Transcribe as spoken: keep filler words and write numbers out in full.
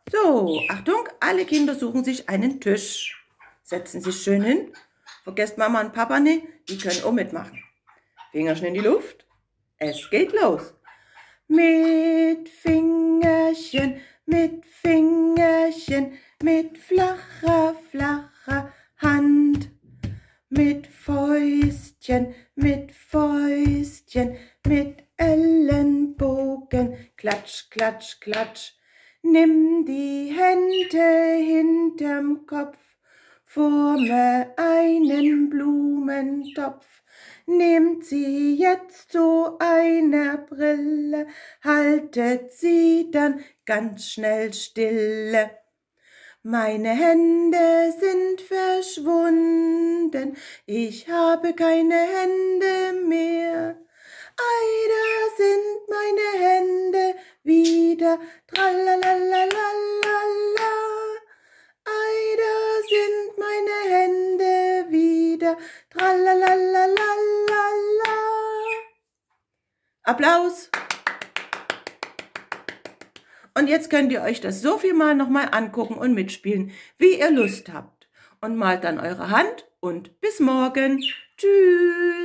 So, Achtung, alle Kinder suchen sich einen Tisch. Setzen sich schön hin. Vergesst Mama und Papa nicht, die können auch mitmachen. Fingerchen in die Luft. Es geht los. Mit Fingerchen, mit Fingerchen, mit flacher, flacher Hand. Mit Fäustchen, mit Fäustchen, mit Ellenbogen, klatsch, klatsch, klatsch. Nimm die Hände hinterm Kopf, forme einen Blumentopf. Nehmt sie jetzt zu einer Brille, haltet sie dann ganz schnell stille. Meine Hände sind verschwunden, ich habe keine Hände mehr. Ei, da sind meine Hände wieder, tralalalalala. Ei, da sind meine Hände wieder, tralalalalala. Applaus! Und jetzt könnt ihr euch das so viel mal nochmal angucken und mitspielen, wie ihr Lust habt. Und malt dann eure Hand und bis morgen. Tschüss!